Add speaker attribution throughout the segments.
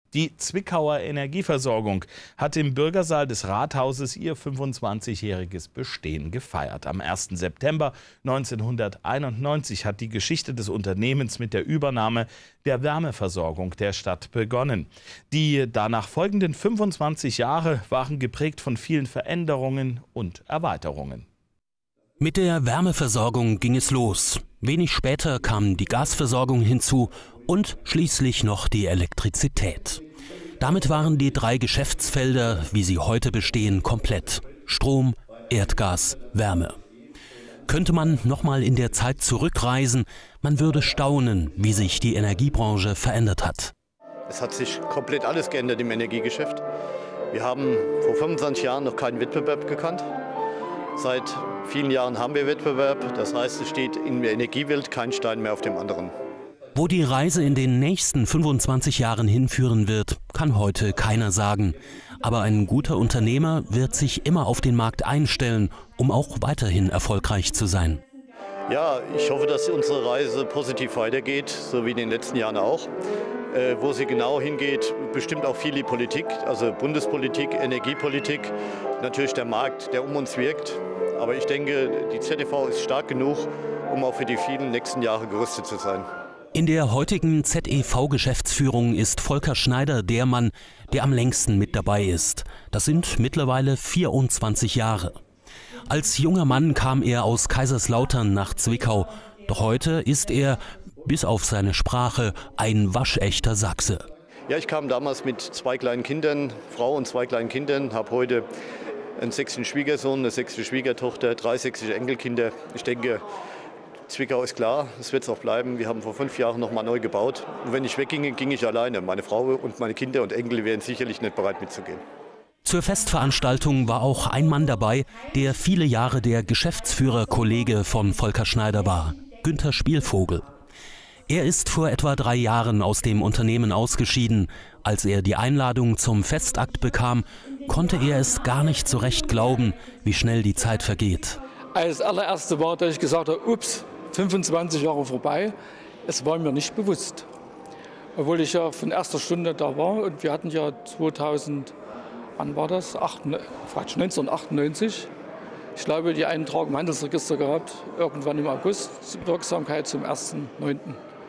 Speaker 1: Die Zwickauer Energieversorgung hat im Bürgersaal des Rathauses ihr 25-jähriges Bestehen gefeiert. Am 1. September 1991 hat die Geschichte des Unternehmens mit der Übernahme der Wärmeversorgung der Stadt begonnen. Die danach folgenden 25 Jahre waren geprägt von vielen Veränderungen und Erweiterungen.
Speaker 2: Mit der Wärmeversorgung ging es los. Wenig später kam die Gasversorgung hinzu und schließlich noch die Elektrizität. Damit waren die 3 Geschäftsfelder, wie sie heute bestehen, komplett. Strom, Erdgas, Wärme. Könnte man nochmal in der Zeit zurückreisen, man würde staunen, wie sich die Energiebranche verändert hat.
Speaker 3: Es hat sich komplett alles geändert im Energiegeschäft. Wir haben vor 25 Jahren noch keinen Wettbewerb gekannt. Seit vielen Jahren haben wir Wettbewerb, das heißt, es steht in der Energiewelt kein Stein mehr auf dem anderen.
Speaker 2: Wo die Reise in den nächsten 25 Jahren hinführen wird, kann heute keiner sagen. Aber ein guter Unternehmer wird sich immer auf den Markt einstellen, um auch weiterhin erfolgreich zu sein.
Speaker 3: Ja, ich hoffe, dass unsere Reise positiv weitergeht, so wie in den letzten Jahren auch. Wo sie genau hingeht, bestimmt auch viel die Politik, also Bundespolitik, Energiepolitik, natürlich der Markt, der um uns wirkt. Aber ich denke, die ZEV ist stark genug, um auch für die vielen nächsten Jahre gerüstet zu sein.
Speaker 2: In der heutigen ZEV-Geschäftsführung ist Volker Schneider der Mann, der am längsten mit dabei ist. Das sind mittlerweile 24 Jahre. Als junger Mann kam er aus Kaiserslautern nach Zwickau. Doch heute ist er, bis auf seine Sprache, ein waschechter Sachse.
Speaker 3: Ja, ich kam damals mit 2 kleinen Kindern, Frau und 2 kleinen Kindern, habe heute einen 6. Schwiegersohn, eine 6. Schwiegertochter, 3 sächsische Enkelkinder. Ich denke, Zwickau ist klar, es wird es auch bleiben. Wir haben vor 5 Jahren noch mal neu gebaut. Und wenn ich wegginge, ging ich alleine. Meine Frau und meine Kinder und Enkel wären sicherlich nicht bereit mitzugehen.
Speaker 2: Zur Festveranstaltung war auch ein Mann dabei, der viele Jahre der Geschäftsführerkollege von Volker Schneider war, Günter Spielvogel. Er ist vor etwa 3 Jahren aus dem Unternehmen ausgeschieden. Als er die Einladung zum Festakt bekam, konnte er es gar nicht so recht glauben, wie schnell die Zeit vergeht.
Speaker 4: Als allererste war, dass ich gesagt habe, ups, 25 Jahre vorbei. Es war mir nicht bewusst. Obwohl ich ja von erster Stunde da war und wir hatten ja 1998, ich glaube, die Eintragung im Handelsregister gehabt, irgendwann im August, Wirksamkeit zum 1.9.98.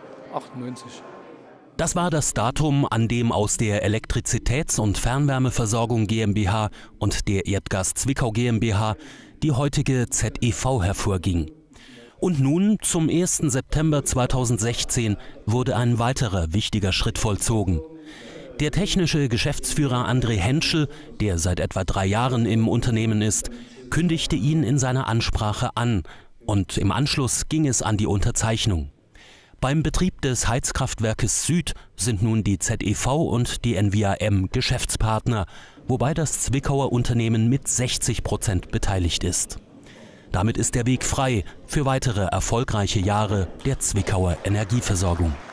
Speaker 2: Das war das Datum, an dem aus der Elektrizitäts- und Fernwärmeversorgung GmbH und der Erdgas Zwickau GmbH die heutige ZEV hervorging. Und nun, zum 1. September 2016, wurde ein weiterer wichtiger Schritt vollzogen. Der technische Geschäftsführer André Henschel, der seit etwa 3 Jahren im Unternehmen ist, kündigte ihn in seiner Ansprache an und im Anschluss ging es an die Unterzeichnung. Beim Betrieb des Heizkraftwerkes Süd sind nun die ZEV und die NWAM Geschäftspartner, wobei das Zwickauer Unternehmen mit 60% beteiligt ist. Damit ist der Weg frei für weitere erfolgreiche Jahre der Zwickauer Energieversorgung.